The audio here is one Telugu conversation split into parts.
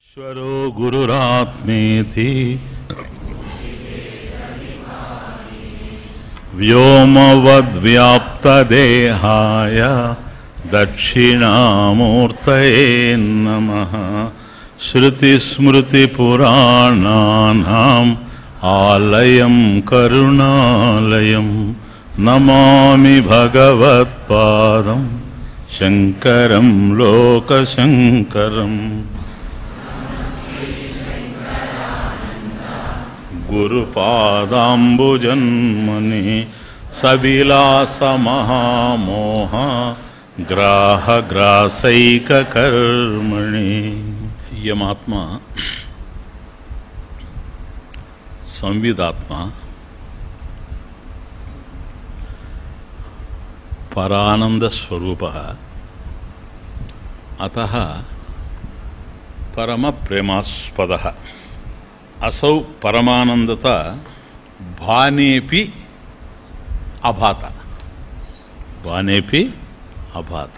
ఈశ్వరో గురురాత్మేతి వ్యోమవద్వ్యాప్తదేహాయ దక్షిణామూర్తయే నమః. శృతిస్మృతిపురాణానాం ఆలయం కరుణాలయం నమామి భగవత్పాదం శంకరం లోకశంకరం. గురుపాదాంబుజన్మని సవిలాసమహామోహ గ్రాహగ్రాసైకకర్మణి. యమాత్మ సంవిదాత్మ పరానందస్వరూపః అతః పరమప్రేమాస్పదః. అసౌ పరమానందత భానేపి అభాత. భానేపి అభాత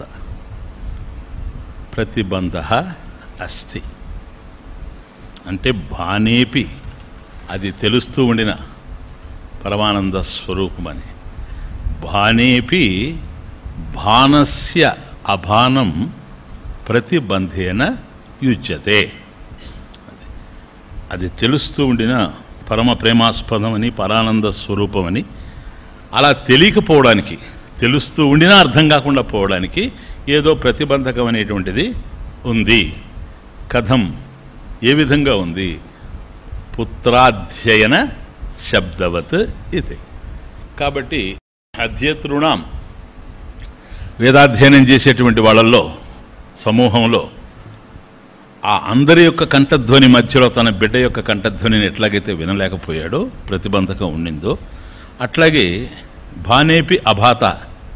ప్రతిబంధః అస్తి. అంటే భానేపి అది తెలుస్తూ ఉండిన పరమానంద స్వరూపమని. భానేపి భానస్య అభానం ప్రతిబంధేన యుజ్యతే. అది తెలుస్తూ ఉండిన పరమ ప్రేమాస్పదమని పరానంద స్వరూపమని, అలా తెలియకపోవడానికి, తెలుస్తూ ఉండినా అర్థం కాకుండా పోవడానికి ఏదో ప్రతిబంధకం అనేటువంటిది ఉంది. కథం, ఏ విధంగా ఉంది? పుత్రాధ్యయన శబ్దవత్ ఇది. కాబట్టి అధ్యేతృణాం, వేదాధ్యయనం చేసేటువంటి వాళ్ళల్లో సమూహంలో ఆ అందరి యొక్క కంఠధ్వని మధ్యలో తన బిడ్డ యొక్క కంఠధ్వనిని ఎట్లాగైతే వినలేకపోయాడో, ప్రతిబంధకం ఉండిందో, అట్లాగే భానేపి అభాత,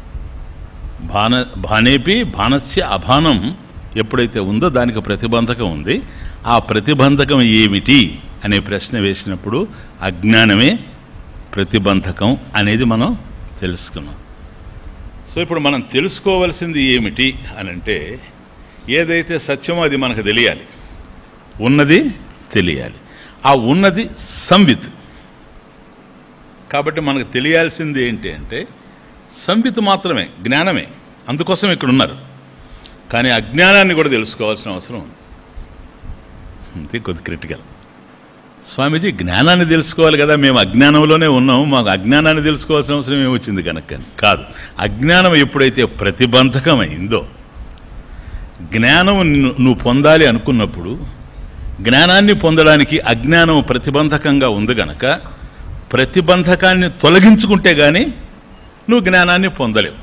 భానేపి భానస్య అభానం ఎప్పుడైతే ఉందో దానికి ప్రతిబంధకం ఉంది. ఆ ప్రతిబంధకం ఏమిటి అనే ప్రశ్న వేసినప్పుడు అజ్ఞానమే ప్రతిబంధకం అనేది మనం తెలుసుకున్నాం. సో ఇప్పుడు మనం తెలుసుకోవలసింది ఏమిటి అని అంటే, ఏదైతే సత్యమో అది మనకు తెలియాలి, ఉన్నది తెలియాలి. ఆ ఉన్నది సంవిత్. కాబట్టి మనకు తెలియాల్సింది ఏంటి అంటే సంవిత్ మాత్రమే, జ్ఞానమే. అందుకోసం ఇక్కడ ఉన్నారు. కానీ అజ్ఞానాన్ని కూడా తెలుసుకోవాల్సిన అవసరం ఉంది. అంతే, కొద్ది క్రిటికల్. స్వామీజీ జ్ఞానాన్ని తెలుసుకోవాలి కదా, మేము అజ్ఞానంలోనే ఉన్నాము, మాకు అజ్ఞానాన్ని తెలుసుకోవాల్సిన అవసరం ఏమొచ్చింది కనుక కాదు. అజ్ఞానం ఎప్పుడైతే ప్రతిబంధకమైందో, జ్ఞానం నువ్వు పొందాలి అనుకున్నప్పుడు జ్ఞానాన్ని పొందడానికి అజ్ఞానం ప్రతిబంధకంగా ఉంది గనక ప్రతిబంధకాన్ని తొలగించుకుంటే కానీ నువ్వు జ్ఞానాన్ని పొందలేవు.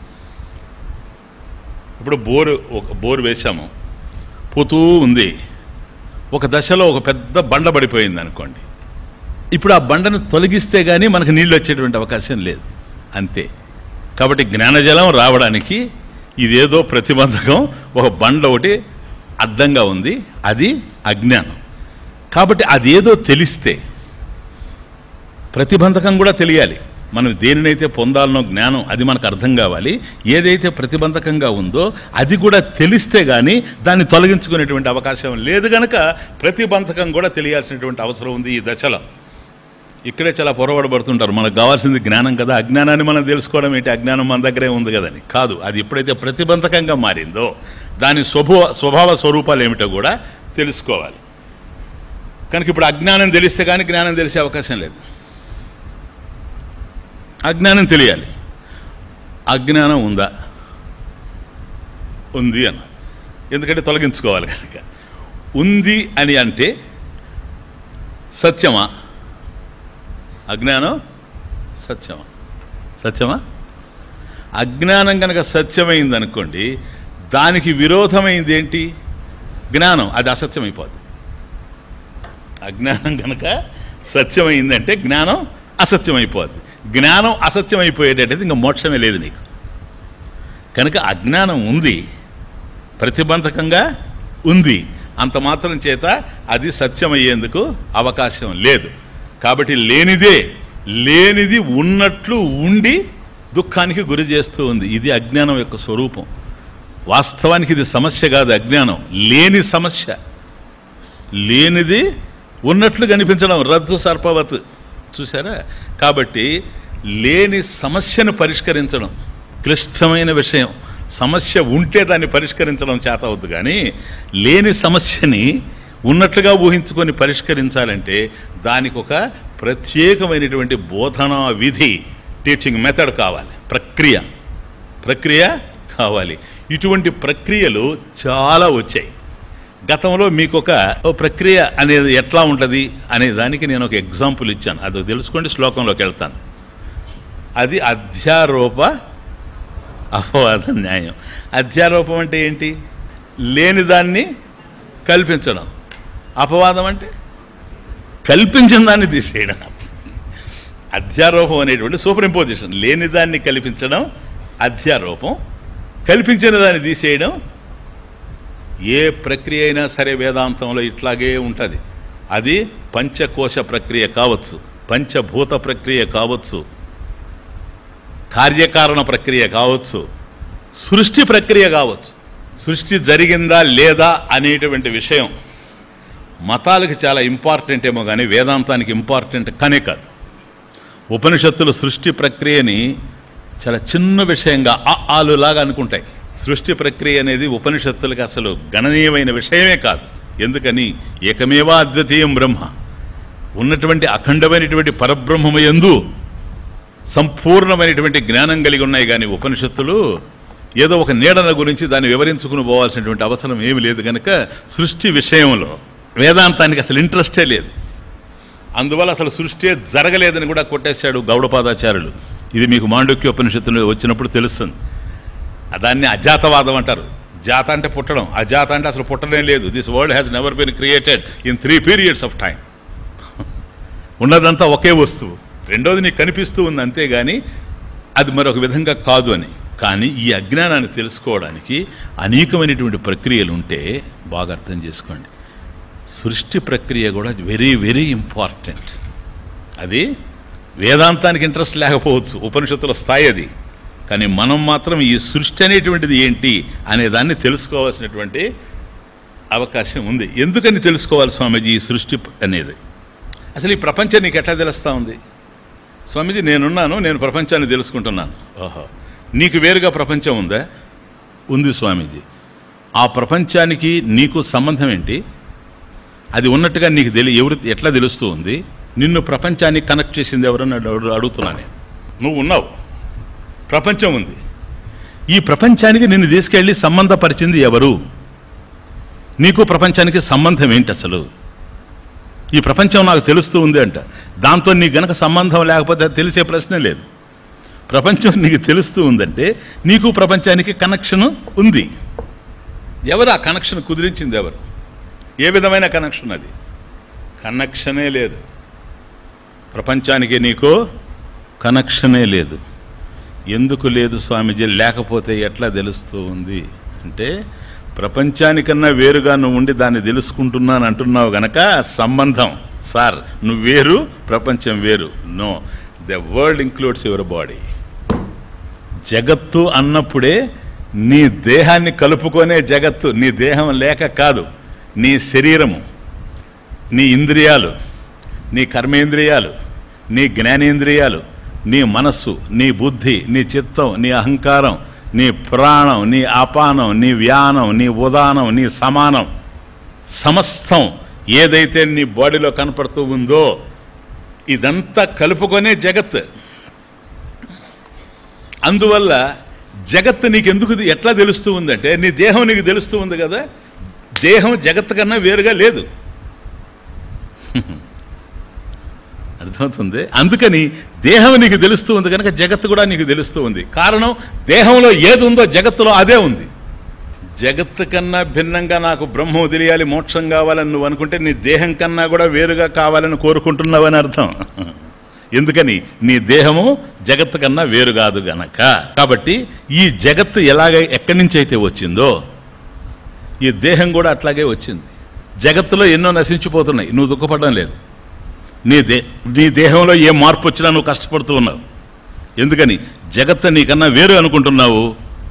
ఇప్పుడు బోరు వేశాము, పోతూ ఉంది. ఒక దశలో ఒక పెద్ద బండ పడిపోయింది అనుకోండి. ఇప్పుడు ఆ బండను తొలగిస్తే కానీ మనకు నీళ్ళు వచ్చేటువంటి అవకాశం లేదు. అంతే. కాబట్టి జ్ఞానజలం రావడానికి ఇదేదో ప్రతిబంధకం, ఒక బండ ఒకటి అడ్డంగా ఉంది, అది అజ్ఞానం. కాబట్టి అదేదో తెలిస్తే, ప్రతిబంధకం కూడా తెలియాలి. మనం దేనినైతే పొందాలనో జ్ఞానం అది మనకు అర్థం కావాలి. ఏదైతే ప్రతిబంధకంగా ఉందో అది కూడా తెలిస్తే కానీ దాన్ని తొలగించుకునేటువంటి అవకాశం లేదు. కనుక ప్రతిబంధకం కూడా తెలియాల్సినటువంటి అవసరం ఉంది ఈ దశలో. ఇక్కడే చాలా పొరపాటుపడుతుంటారు. మనకు కావాల్సింది జ్ఞానం కదా, అజ్ఞానాన్ని మనం తెలుసుకోవడం ఏంటి, అజ్ఞానం మన దగ్గరే ఉంది కదని. కాదు, అది ఎప్పుడైతే ప్రతిబంధకంగా మారిందో దాని స్వభావ స్వరూపాలు ఏమిటో కూడా తెలుసుకోవాలి. కనుక ఇప్పుడు అజ్ఞానం తెలిస్తే కానీ జ్ఞానం తెలిసే అవకాశం లేదు. అజ్ఞానం తెలియాలి. అజ్ఞానం ఉందా? ఉంది అన్న. ఎందుకంటే తొలగించుకోవాలి కనుక. ఉంది అని అంటే సత్యమా? అజ్ఞానం సత్యమా? సత్యమా? అజ్ఞానం కనుక సత్యమైంది అనుకోండి, దానికి విరోధమైంది ఏంటి? జ్ఞానం. అది అసత్యమైపోద్ది. అజ్ఞానం కనుక సత్యమైందంటే జ్ఞానం అసత్యమైపోద్ది. జ్ఞానం అసత్యమైపోయేటట్టయితే ఇంకా మోక్షమే లేదు నీకు. కనుక అజ్ఞానం ఉంది, ప్రతిబంధకంగా ఉంది, అంత మాత్రం చేత అది సత్యమయ్యేందుకు అవకాశం లేదు. కాబట్టి లేనిది ఉన్నట్లు ఉండి దుఃఖానికి గురి చేస్తూ ఉంది. ఇది అజ్ఞానం యొక్క స్వరూపం. వాస్తవానికి ఇది సమస్య కాదు, అజ్ఞానం లేని సమస్య. లేనిది ఉన్నట్లు కనిపించడం, రజ్జు సర్పవత్. చూసారా? కాబట్టి లేని సమస్యను పరిష్కరించడం క్లిష్టమైన విషయం. సమస్య ఉంటే దాన్ని పరిష్కరించడం చేత అవుద్దు, కానీ లేని సమస్యని ఉన్నట్లుగా ఊహించుకొని పరిష్కరించాలంటే దానికి ఒక ప్రత్యేకమైనటువంటి బోధనా విధి, టీచింగ్ మెథడ్ కావాలి, ప్రక్రియ కావాలి. ఇటువంటి ప్రక్రియలు చాలా వచ్చాయి. గతంలో మీకు ఒక ప్రక్రియ అనేది ఎట్లా ఉంటుంది అనే దానికి నేను ఒక ఎగ్జాంపుల్ ఇచ్చాను. అది తెలుసుకోండి, శ్లోకంలోకి వెళ్తాను. అది అధ్యారోప అపవాద న్యాయం. అధ్యారోపం అంటే ఏంటి? లేని దాన్ని కల్పించడం. అపవాదం అంటే కల్పించిన దాన్ని తీసేయడం. అధ్యారోపం అనేటువంటి సూపర్ ఇంపోజిషన్. లేని దాన్ని కల్పించడం అధ్యారోపం, కల్పించిన దాన్ని తీసేయడం. ఏ ప్రక్రియ అయినా సరే వేదాంతంలో ఇట్లాగే ఉంటుంది. అది పంచకోశ ప్రక్రియ కావచ్చు, పంచభూత ప్రక్రియ కావచ్చు, కార్యకారణ ప్రక్రియ కావచ్చు, సృష్టి ప్రక్రియ కావచ్చు. సృష్టి జరిగిందా లేదా అనేటువంటి విషయం మతాలకు చాలా ఇంపార్టెంట్ ఏమో, కానీ వేదాంతానికి ఇంపార్టెంట్ కానే కాదు. ఉపనిషత్తులు సృష్టి ప్రక్రియని చాలా చిన్న విషయంగా ఆలులాగా అనుకుంటాయి. సృష్టి ప్రక్రియ అనేది ఉపనిషత్తులకు అసలు గణనీయమైన విషయమే కాదు. ఎందుకని? ఏకమేవా అద్వితీయం బ్రహ్మ, ఉన్నటువంటి అఖండమైనటువంటి పరబ్రహ్మయందు సంపూర్ణమైనటువంటి జ్ఞానం కలిగి ఉన్నాయి. కానీ ఉపనిషత్తులు ఏదో ఒక నీడన గురించి దాన్ని వివరించుకుని పోవాల్సినటువంటి అవసరం ఏమి లేదు. కనుక సృష్టి విషయంలో వేదాంతానికి అసలు ఇంట్రెస్టే లేదు. అందువల్ల అసలు సృష్టి జరగలేదని కూడా కొట్టేశాడు గౌడపాదాచార్యులు. ఇది మీకు మాండూక్యోపనిషత్తులో వచ్చినప్పుడు తెలుస్తుంది. దాన్ని అజాతవాదం అంటారు. జాత అంటే పుట్టడం, అజాత అంటే అసలు పుట్టడం లేదు. This world has never been created in 3 periods of time. ఉన్నదంతా ఒకే వస్తువు, రెండోది నీకు కనిపిస్తూ ఉంది అంతేగాని అది మరొక విధంగా కాదు అని. కానీ ఈ అజ్ఞానాన్ని తెలుసుకోవడానికి అనేకమైనటువంటి ప్రక్రియలు ఉంటే బాగా అర్థం చేసుకోండి. సృష్టి ప్రక్రియ కూడా వెరీ వెరీ ఇంపార్టెంట్. అది వేదాంతానికి ఇంట్రెస్ట్ లేకపోవచ్చు, ఉపనిషత్తుల స్థాయి అది. కానీ మనం మాత్రం ఈ సృష్టి అనేటువంటిది ఏంటి అనే దాన్ని తెలుసుకోవాల్సినటువంటి అవకాశం ఉంది. ఎందుకని తెలుసుకోవాలి స్వామీజీ ఈ సృష్టి అనేది? అసలు ఈ ప్రపంచం నీకు ఎట్లా తెలుస్తూ ఉంది? స్వామీజీ నేనున్నాను, నేను ప్రపంచాన్ని తెలుసుకుంటున్నాను. ఓహో, నీకు వేరుగా ప్రపంచం ఉందా? ఉంది స్వామీజీ. ఆ ప్రపంచానికి నీకు సంబంధం ఏంటి? అది ఉన్నట్టుగా నీకు ఎవరు ఎట్లా తెలుస్తూ ఉంది? నిన్ను ప్రపంచానికి కనెక్ట్ చేసింది ఎవరన్నా అడుగుతున్నాను. నువ్వు ఉన్నావు, ప్రపంచం ఉంది. ఈ ప్రపంచానికి నిన్ను తీసుకెళ్ళి సంబంధపరిచింది ఎవరు? నీకు ప్రపంచానికి సంబంధం ఏంటి అసలు? ఈ ప్రపంచం నాకు తెలుస్తూ ఉంది అంట. దాంతో నీకు గనక సంబంధం లేకపోతే తెలిసే ప్రశ్నే లేదు. ప్రపంచం నీకు తెలుస్తూ ఉందంటే నీకు ప్రపంచానికి కనెక్షన్ ఉంది. ఎవరు ఆ కనెక్షన్ కుదిరించింది? ఎవరు? ఏ విధమైన కనెక్షన్? అది కనెక్షనే లేదు. ప్రపంచానికి నీకు కనెక్షనే లేదు. ఎందుకు లేదు స్వామీజీ? లేకపోతే ఎట్లా తెలుస్తూ ఉంది అంటే, ప్రపంచానికన్నా వేరుగా నువ్వు ఉండి దాన్ని తెలుసుకుంటున్నాను అంటున్నావు గనక సంబంధం. సార్ నువ్వు వేరు, ప్రపంచం వేరు. No, the world includes your body. జగత్తు అన్నప్పుడే నీ దేహాన్ని కలుపుకొనే జగత్తు. నీ దేహం లేక కాదు. నీ శరీరము, నీ ఇంద్రియాలు, నీ కర్మేంద్రియాలు, నీ జ్ఞానేంద్రియాలు, నీ మనస్సు, నీ బుద్ధి, నీ చిత్తం, నీ అహంకారం, నీ ప్రాణం, నీ అపానం, నీ వ్యానం, నీ ఉదానం, నీ సమానం, సమస్తం ఏదైతే నీ బాడీలో కనపడుతూ ఉందో ఇదంతా కలుపుకొనే జగత్. అందువల్ల జగత్తు నీకు ఎందుకు ఎట్లా తెలుస్తూ ఉందంటే, నీ దేహం నీకు తెలుస్తూ ఉంది కదా. దేహం జగత్తు కన్నా వేరుగా లేదు. అర్థమవుతుంది? అందుకని దేహం నీకు తెలుస్తూ ఉంది కనుక జగత్తు కూడా నీకు తెలుస్తూ ఉంది. కారణం, దేహంలో ఏది ఉందో జగత్తులో అదే ఉంది. జగత్తు కన్నా భిన్నంగా నాకు బ్రహ్మం తెలియాలి, మోక్షం కావాలని నువ్వు అనుకుంటే నీ దేహం కన్నా కూడా వేరుగా కావాలని కోరుకుంటున్నావని అర్థం. ఎందుకని? నీ దేహము జగత్తు కన్నా వేరు కాదు గనక. కాబట్టి ఈ జగత్తు ఎక్కడి నుంచి అయితే వచ్చిందో ఈ దేహం కూడా అట్లాగే వచ్చింది. జగత్తులో ఎన్నో నశించిపోతున్నాయి, నువ్వు దుఃఖపడడం లేదు. నీ దేహంలో ఏ మార్పు వచ్చినా నువ్వు కష్టపడుతూ ఉన్నావు. ఎందుకని? జగత్తు నీకన్నా వేరు అనుకుంటున్నావు.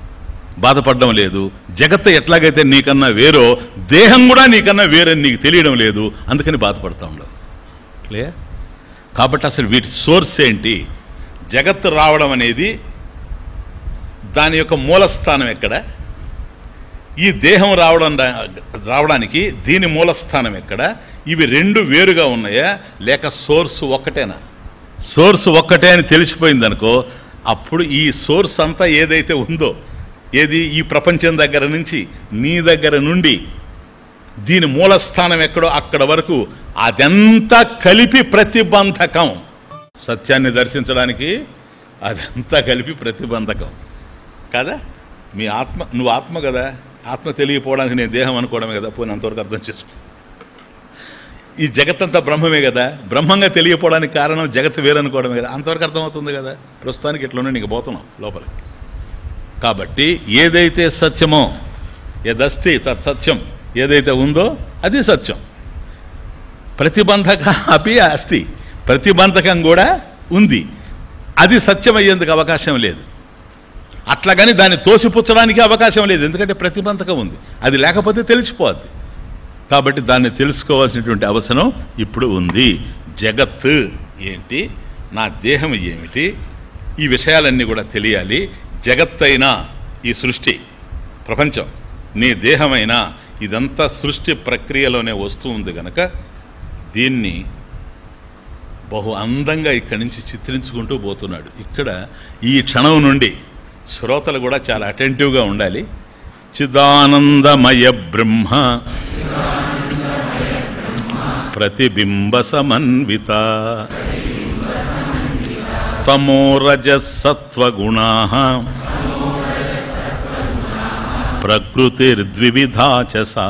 బాధపడడం లేదు. జగత్తు ఎట్లాగైతే నీకన్నా వేరో దేహం కూడా నీకన్నా వేరని నీకు తెలియడం లేదు, అందుకని బాధపడతా ఉండవు. క్లియర్? కాబట్టి అసలు వీటి సోర్స్ ఏంటి? జగత్తు రావడం అనేది దాని యొక్క మూలస్థానం ఎక్కడ? ఈ దేహం రావడానికి దీని మూలస్థానం ఎక్కడ? ఇవి రెండు వేరుగా ఉన్నాయా లేక సోర్స్ ఒక్కటేనా? సోర్స్ ఒక్కటే అని తెలిసిపోయిందనుకో, అప్పుడు ఈ సోర్స్ అంతా ఏదైతే ఉందో, ఏది ఈ ప్రపంచం దగ్గర నుంచి నీ దగ్గర నుండి దీని మూలస్థానం ఎక్కడో అక్కడ వరకు అదంతా కలిపి ప్రతిబంధకం. సత్యాన్ని దర్శించడానికి అదంతా కలిపి ప్రతిబంధకం కదా. మీ ఆత్మ, నువ్వు ఆత్మ కదా, ఆత్మ తెలియపోవడానికి నేను దేహం అనుకోవడమే కదా. పోనీ అంతవరకు అర్థం చేసుకో. ఈ జగత్తంతా బ్రహ్మమే కదా, బ్రహ్మంగా తెలియపోవడానికి కారణం జగత్తు వేరనుకోవడమే కదా. అంతవరకు అర్థమవుతుంది కదా. ప్రస్తుతానికి ఇట్లనే నీకు పోతున్నాం లోపలికి. కాబట్టి ఏదైతే సత్యమో, యదస్తి తత్ సత్యం, ఏదైతే ఉందో అది సత్యం. ప్రతిబంధక అపి అస్తి, ప్రతిబంధకం కూడా ఉంది. అది సత్యం అయ్యేందుకు అవకాశం లేదు. అట్లాగని దాన్ని తోసిపుచ్చడానికి అవకాశం లేదు, ఎందుకంటే ప్రతిబంధకం ఉంది. అది లేకపోతే తెలిసిపోద్ది. కాబట్టి దాన్ని తెలుసుకోవాల్సినటువంటి అవసరం ఇప్పుడు ఉంది. జగత్తు ఏంటి, నా దేహం ఏమిటి, ఈ విషయాలన్నీ కూడా తెలియాలి. జగత్తైనా ఈ సృష్టి ప్రపంచం, నీ దేహమైనా ఇదంతా సృష్టి ప్రక్రియలోనే వస్తూ ఉంది కనుక దీన్ని బహు అందంగా ఇక్కడి నుంచి చిత్రించుకుంటూ పోతున్నాడు. ఇక్కడ ఈ క్షణం నుండి శ్రోతలు కూడా చాలా అటెంటివ్గా ఉండాలి. చిదానందమయ బ్రహ్మ ప్రతిబింబ సమన్విత తమోరజసత్వగుణాః ప్రకృతిర్ద్వివిధా చ సా.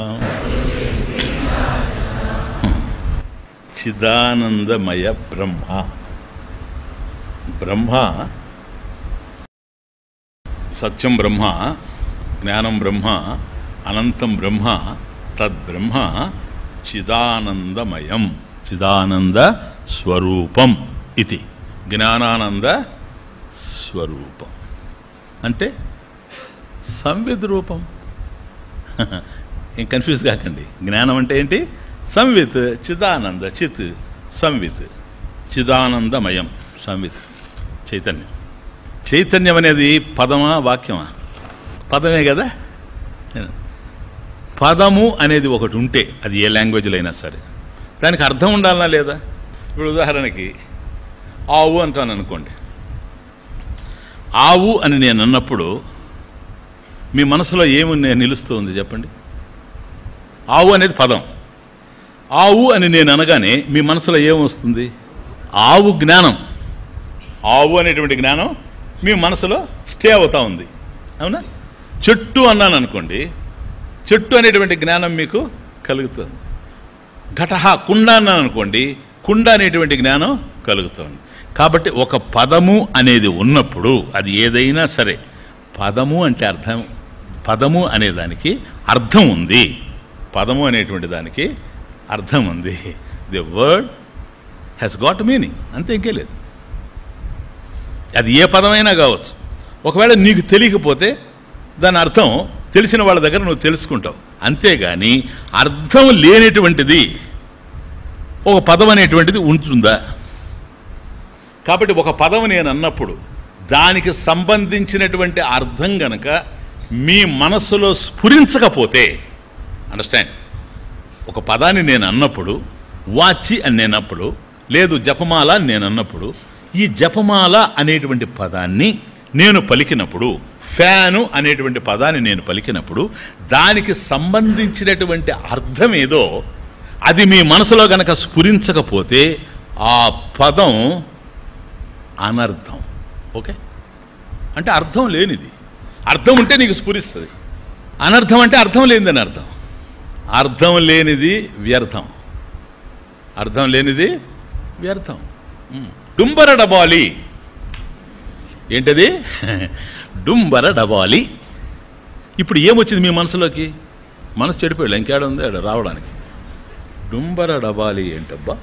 చిదానందమయ బ్రహ్మ, బ్రహ్మ సత్యం బ్రహ్మ, జ్ఞానం బ్రహ్మ, అనంతం బ్రహ్మ, తద్బ్రహ్మ చిదానందమయం, చిదానంద స్వరూపం ఇది. జ్ఞానానంద స్వరూపం అంటే సంవిత్ రూపం. ఏం కన్ఫ్యూజ్ కాకండి. జ్ఞానం అంటే ఏంటి? సంవిత్, చిదానంద, చిత్, సంవిత్, చిదానందమయం, సంవిత్ చైతన్యం. చైతన్యం అనేది పదమా వాక్యమా? పదమే కదా. పదము అనేది ఒకటి ఉంటే అది ఏ లాంగ్వేజ్లో అయినా సరే దానికి అర్థం ఉండాలనా లేదా? ఇప్పుడు ఉదాహరణకి ఆవు అంటాను అనుకోండి. ఆవు అని నేను అన్నప్పుడు మీ మనసులో ఏమి నిలుస్తుంది చెప్పండి? ఆవు అనేది పదం. ఆవు అని నేను అనగానే మీ మనసులో ఏమొస్తుంది? ఆవు జ్ఞానం, ఆవు అనేటువంటి జ్ఞానం మీ మనసులో స్టే అవుతూ ఉంది, అవునా? చెట్టు అన్నాను అనుకోండి, చెట్టు అనేటువంటి జ్ఞానం మీకు కలుగుతుంది. ఘటహ, కుండ అన్నాను అనుకోండి, కుండ అనేటువంటి జ్ఞానం కలుగుతుంది. కాబట్టి ఒక పదము అనేది ఉన్నప్పుడు అది ఏదైనా సరే, పదము అంటే అర్థం, పదము అనేదానికి అర్థం ఉంది, పదము అనేటువంటి దానికి అర్థం ఉంది. The word has got meaning, అంతే, ఇంకే లేదు. అది ఏ పదమైనా కావచ్చు. ఒకవేళ నీకు తెలియకపోతే దాని అర్థం తెలిసిన వాళ్ళ దగ్గర నువ్వు తెలుసుకుంటావు, అంతేగాని అర్థం లేనటువంటిది ఒక పదం అనేటువంటిది ఉంటుందా? కాబట్టి ఒక పదం నేను అన్నప్పుడు దానికి సంబంధించినటువంటి అర్థం గనక మీ మనసులో స్ఫురించకపోతే, అండర్స్టాండ్, ఒక పదాన్ని నేను అన్నప్పుడు, వాచి అని నేనప్పుడు, లేదు జపమాల అని నేను అన్నప్పుడు, ఈ జపమాల అనేటువంటి పదాన్ని నేను పలికినప్పుడు, ఫ్యాను అనేటువంటి పదాన్ని నేను పలికినప్పుడు దానికి సంబంధించినటువంటి అర్థం ఏదో అది మీ మనసులో గనక స్ఫురించకపోతే ఆ పదం అనర్థం. ఓకే, అంటే అర్థం లేనిది. అర్థం ఉంటే నీకు స్ఫురిస్తుంది. అనర్థం అంటే అర్థం లేనిదని అర్థం. అర్థం లేనిది వ్యర్థం, అర్థం లేనిది వ్యర్థం. డుంబర డబాలి ఏంటది? డుంబర డబాలి. ఇప్పుడు ఏమొచ్చింది మీ మనసులోకి? మనసు చెడిపోయాడు, ఇంకేడ ఉంది ఆడ రావడానికి. డుంబర డబాలి ఏంటబ్బా,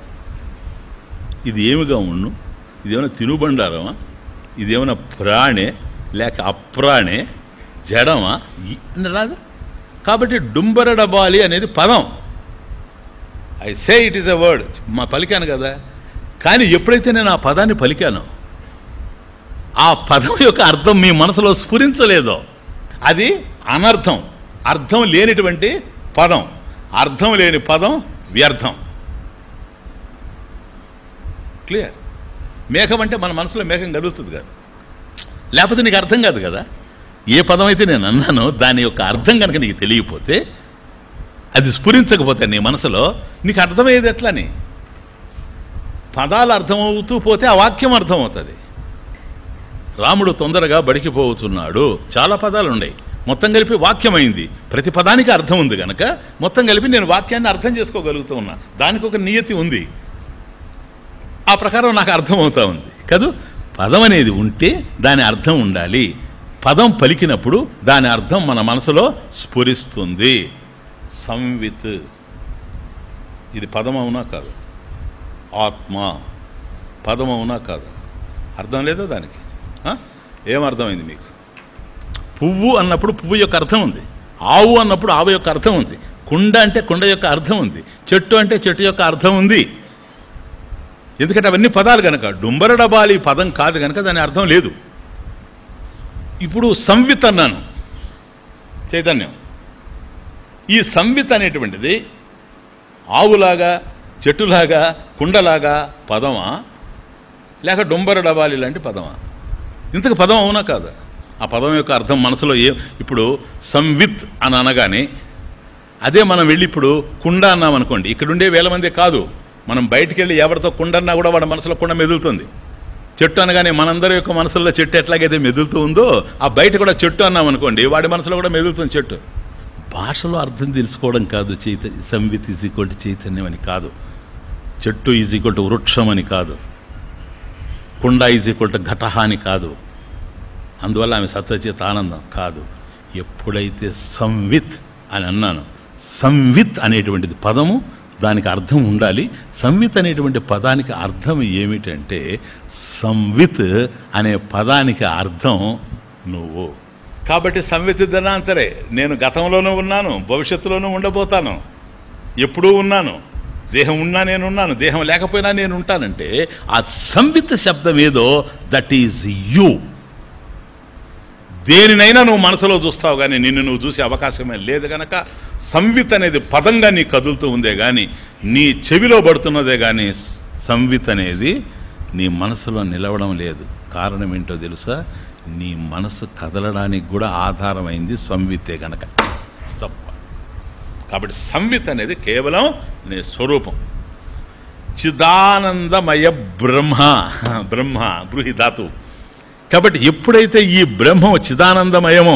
ఇది ఏమిగా ఉన్ను? ఇదేమైనా తినుబండారమా? ఇదేమైనా ప్రాణే లేక అప్రాణే జడమా రాదు. కాబట్టి డుంబరడబాలి అనేది పదం. I say it is a word, పలికాను కదా. కానీ ఎప్పుడైతే నేను ఆ పదాన్ని పలికానో ఆ పదం యొక్క అర్థం మీ మనసులో స్ఫురించలేదో అది అనర్థం, అర్థం లేనిటువంటి పదం. అర్థం లేని పదం వ్యర్థం. క్లియర్? మేఘం అంటే మన మనసులో మేఘం కదులుతుంది కదా, లేకపోతే నీకు అర్థం కాదు కదా. ఏ పదం అయితే నేను అన్నానో దాని యొక్క అర్థం కనుక నీకు తెలియకపోతే, అది స్ఫురించకపోతే నీ మనసులో, నీకు అర్థమయ్యేది ఎట్లని? పదాలు అర్థమవుతూ పోతే ఆ వాక్యం అర్థమవుతుంది. రాముడు తొందరగా బడికి పోతున్నాడు, చాలా పదాలు ఉన్నాయి, మొత్తం కలిపి వాక్యమైంది. ప్రతి పదానికి అర్థం ఉంది కనుక మొత్తం కలిపి నేను వాక్యాన్ని అర్థం చేసుకోగలుగుతూ ఉన్నా. దానికి ఒక నియతి ఉంది, ఆ ప్రకారం నాకు అర్థమవుతా ఉంది కదూ. పదం అనేది ఉంటే దాని అర్థం ఉండాలి. పదం పలికినప్పుడు దాని అర్థం మన మనసులో స్ఫురిస్తుంది. సంవిత్, ఇది పదం అవునా కాదు? ఆత్మ పదం అవునా కాదు? అర్థం లేదా దానికి? ఏమర్థమైంది మీకు? పువ్వు అన్నప్పుడు పువ్వు యొక్క అర్థం ఉంది, ఆవు అన్నప్పుడు ఆవు యొక్క అర్థం ఉంది, కుండ అంటే కుండ యొక్క అర్థం ఉంది, చెట్టు అంటే చెట్టు యొక్క అర్థం ఉంది. ఎందుకంటే అవన్నీ పదాలు కనుక. డుంబరడబాలి పదం కాదు కనుక దాని అర్థం లేదు. ఇప్పుడు సంవిత్ అన్నాను, చైతన్యం. ఈ సంవిత్ అనేటువంటిది ఆవులాగా, చెట్టులాగా, కుండలాగా పదమా, లేక డుంబరడబాలి లాంటి పదమా? ఇంతకు పదం అవునా కాదా? ఆ పదం యొక్క అర్థం మనసులో ఇప్పుడు సంవిత్ అని అనగానే అదే మనం వెళ్ళి ఇప్పుడు కుండ అన్నాం అనుకోండి, ఇక్కడుండే వేల మంది కాదు, మనం బయటికి వెళ్ళి ఎవరితో కుండ అన్నా కూడా వాడి మనసులో కుండ మెదులుతుంది. చెట్టు అనగానే మనందరి యొక్క మనసులో చెట్టు ఎట్లాగైతే మెదులుతూ ఉందో, ఆ బయట కూడా చెట్టు అన్నాం అనుకోండి, వాడి మనసులో కూడా మెదులుతుంది చెట్టు. భాషలో అర్థం తెలుసుకోవడం కాదు సంవిత్ ఈజ్ ఈక్వల్ టు చైతన్యం అని కాదు, చెట్టు ఈజ్ ఈక్వల్ టు వృక్షం అని కాదు, కుండ ఈజ్ ఈక్వల్ టు ఘటహ అని కాదు, అందువల్ల ఆమె సత్యచేత ఆనందం కాదు. ఎప్పుడైతే సంవిత్ అని అన్నాను, సంవిత్ అనేటువంటిది పదము, దానికి అర్థం ఉండాలి. సంవిత్ అనేటువంటి పదానికి అర్థం ఏమిటంటే, సంవిత్ అనే పదానికి అర్థం నువ్వు. కాబట్టి సంవిత్ ధనాంతరే, నేను గతంలోనూ ఉన్నాను, భవిష్యత్తులోనూ ఉండబోతాను, ఎప్పుడూ ఉన్నాను. దేహం ఉన్నా నేనున్నాను, దేహం లేకపోయినా నేను ఉంటానంటే ఆ సంవిత్ శబ్దం ఏదో దట్ ఈజ్ యూ. దేనినైనా నువ్వు మనసులో చూస్తావు కానీ నిన్ను నువ్వు చూసే అవకాశమే లేదు కనుక సంవిత్ అనేది పదంగా నీ కదులుతూ ఉందే కానీ, నీ చెవిలో పడుతున్నదే కానీ సంవిత్ అనేది నీ మనసులో నిలవడం లేదు. కారణం ఏంటో తెలుసా? నీ మనసు కదలడానికి కూడా ఆధారమైంది సంవిత్తే కనుక తప్ప. కాబట్టి సంవిత్ అనేది కేవలం నీ స్వరూపం. చిదానందమయ బ్రహ్మ, బ్రహ్మ బ్రూహి ధాతు. కాబట్టి ఎప్పుడైతే ఈ బ్రహ్మం చిదానందమయమో,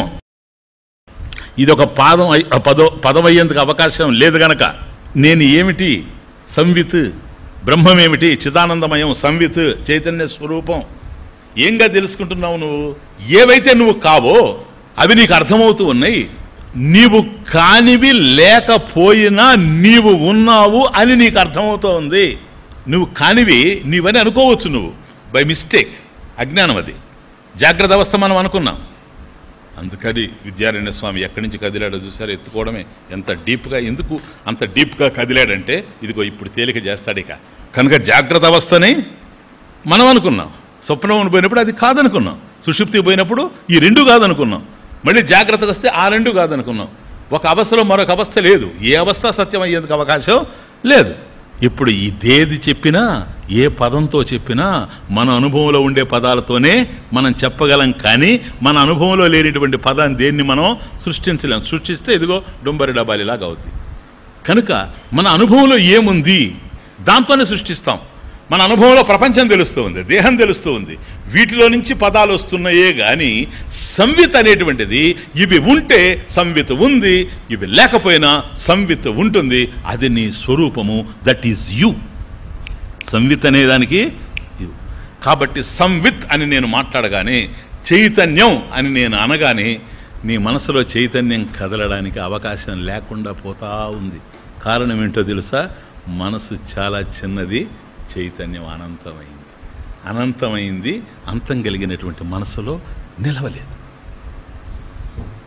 ఇది ఒక పదమయ్యేందుకు అవకాశం లేదు గనక నేను ఏమిటి? సంవిత్. బ్రహ్మం ఏమిటి? చిదానందమయం, సంవిత్, చైతన్య స్వరూపం. ఏంగా తెలుసుకుంటున్నావు నువ్వు? ఏవైతే నువ్వు కావో అవి నీకు అర్థమవుతూ ఉన్నాయి. నీవు కానివి లేకపోయినా నీవు ఉన్నావు అని నీకు అర్థమవుతూ ఉంది. నువ్వు కానివి నీవని అనుకోవచ్చు నువ్వు, బై మిస్టేక్, అజ్ఞానం. అది జాగ్రత్త అవస్థ మనం అనుకున్నాం. అందుకని విద్యారణ్య స్వామి ఎక్కడి నుంచి కదిలాడో చూసారు, ఎత్తుకోవడమే. ఎంత డీప్గా, ఎందుకు అంత డీప్గా కదిలాడంటే ఇదిగో ఇప్పుడు తేలిక చేస్తాడు ఇక. కనుక జాగ్రత్త అవస్థని మనం అనుకున్నాం, స్వప్నం పోయినప్పుడు అది కాదనుకున్నాం, సుషుప్తికి పోయినప్పుడు ఈ రెండు కాదనుకున్నాం, మళ్ళీ జాగ్రత్తగా వస్తే ఆ రెండు కాదనుకున్నాం. ఒక అవస్థలో మరొక అవస్థ లేదు, ఏ అవస్థ సత్యం అయ్యేందుకు అవకాశం లేదు. ఇప్పుడు ఇదేది చెప్పినా, ఏ పదంతో చెప్పినా మన అనుభవంలో ఉండే పదాలతోనే మనం చెప్పగలం. కానీ మన అనుభవంలో లేనిటువంటి పదాన్ని దేన్ని మనం సృష్టించలేం. సృష్టిస్తే ఇదిగో డొంబరి డబాలిలాగా అవుద్ది. కనుక మన అనుభవంలో ఏముంది దాంతోనే సృష్టిస్తాం. మన అనుభవంలో ప్రపంచం తెలుస్తూ ఉంది, దేహం తెలుస్తూ ఉంది, వీటిలో నుంచి పదాలు వస్తున్నాయే కానీ సంవిత్ అనేటువంటిది ఇవి ఉంటే సంవిత్ ఉంది, ఇవి లేకపోయినా సంవిత్ ఉంటుంది. అది నీ స్వరూపము, దట్ ఈజ్ యు. సంవిత్ అనేదానికి. కాబట్టి సంవిత్ అని నేను మాట్లాడగానే, చైతన్యం అని నేను అనగానే నీ మనసులో చైతన్యం కదలడానికి అవకాశం లేకుండా పోతా ఉంది. కారణం ఏంటో తెలుసా? మనసు చాలా చిన్నది, చైతన్యం అనంతమైంది. అనంతమైంది, అంతం కలిగినటువంటి మనసులో నిలవలేదు.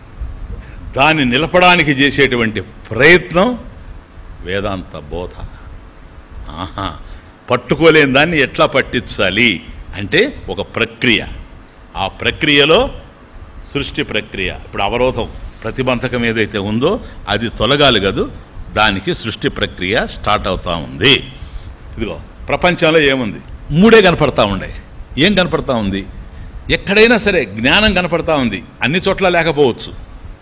దాన్ని నిలపడానికి చేసేటువంటి ప్రయత్నం వేదాంత బోధ. ఆహా, పట్టుకోలేని దాన్ని ఎట్లా పట్టించాలి అంటే ఒక ప్రక్రియ. ఆ ప్రక్రియలో సృష్టి ప్రక్రియ, ఇప్పుడు అవరోధం ప్రతిబంధకం ఏదైతే ఉందో అది తొలగాలి కదూ, దానికి సృష్టి ప్రక్రియ స్టార్ట్ అవుతూ ఉంది. ఇదిగో ప్రపంచంలో ఏముంది? మూడే కనపడతా ఉండే. ఏం కనపడతా ఉంది? ఎక్కడైనా సరే జ్ఞానం కనపడతా ఉంది. అన్ని చోట్ల లేకపోవచ్చు,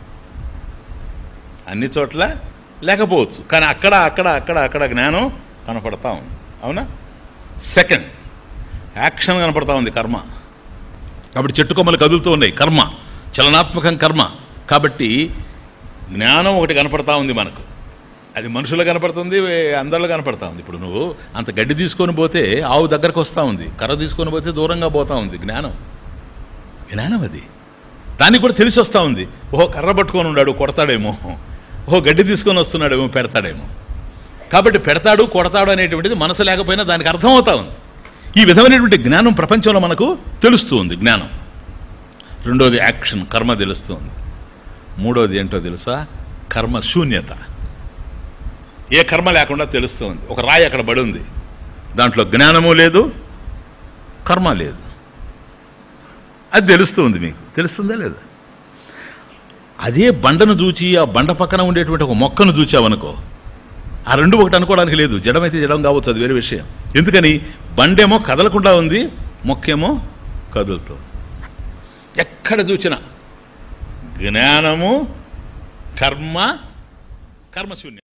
అన్ని చోట్ల లేకపోవచ్చు, కానీ అక్కడ అక్కడ అక్కడ అక్కడ జ్ఞానం కనపడతా ఉంది. అవునా? సెకండ్, యాక్షన్ కనపడతా ఉంది, కర్మ. కాబట్టి చెట్టు కొమ్మలు కదులుతూ ఉన్నాయి, కర్మ, చలనాత్మకం కర్మ. కాబట్టి జ్ఞానం ఒకటి కనపడతా ఉంది మనకు. అది మనుషులు కనపడుతుంది, అందరిలో కనపడతా ఉంది. ఇప్పుడు నువ్వు అంత గడ్డి తీసుకొని పోతే ఆవు దగ్గరకు వస్తూ ఉంది, కర్ర తీసుకొని పోతే దూరంగా పోతూ ఉంది. జ్ఞానం, జ్ఞానం అది. దానికి కూడా తెలిసి వస్తూ ఉంది. ఓహో, కర్ర పట్టుకొని ఉన్నాడు, కొడతాడేమో. ఓహో, గడ్డి తీసుకొని వస్తున్నాడేమో, పెడతాడేమో. కాబట్టి పెడతాడు, కొడతాడు అనేటువంటిది మనసు లేకపోయినా దానికి అర్థమవుతా ఉంది. ఈ విధమైనటువంటి జ్ఞానం ప్రపంచంలో మనకు తెలుస్తూ ఉంది, జ్ఞానం. రెండోది యాక్షన్, కర్మ తెలుస్తుంది. మూడోది ఏంటో తెలుసా? కర్మ శూన్యత. ఏ కర్మ లేకుండా తెలుస్తుంది. ఒక రాయి అక్కడ పడి ఉంది, దాంట్లో జ్ఞానము లేదు, కర్మ లేదు. అది తెలుస్తుంది. మీకు తెలుస్తుందా లేదా? అదే బండను చూచి ఆ బండ పక్కన ఉండేటువంటి ఒక మొక్కను చూచావనుకో, ఆ రెండు ఒకటి అనుకోవడానికి లేదు. జడమైతే జడం కావచ్చు, అది వేరే విషయం. ఎందుకని? బండేమో కదలకుండా ఉంది, మొక్కేమో కదులుతూ. ఎక్కడ చూసినా జ్ఞానము, కర్మ, కర్మశూన్యం.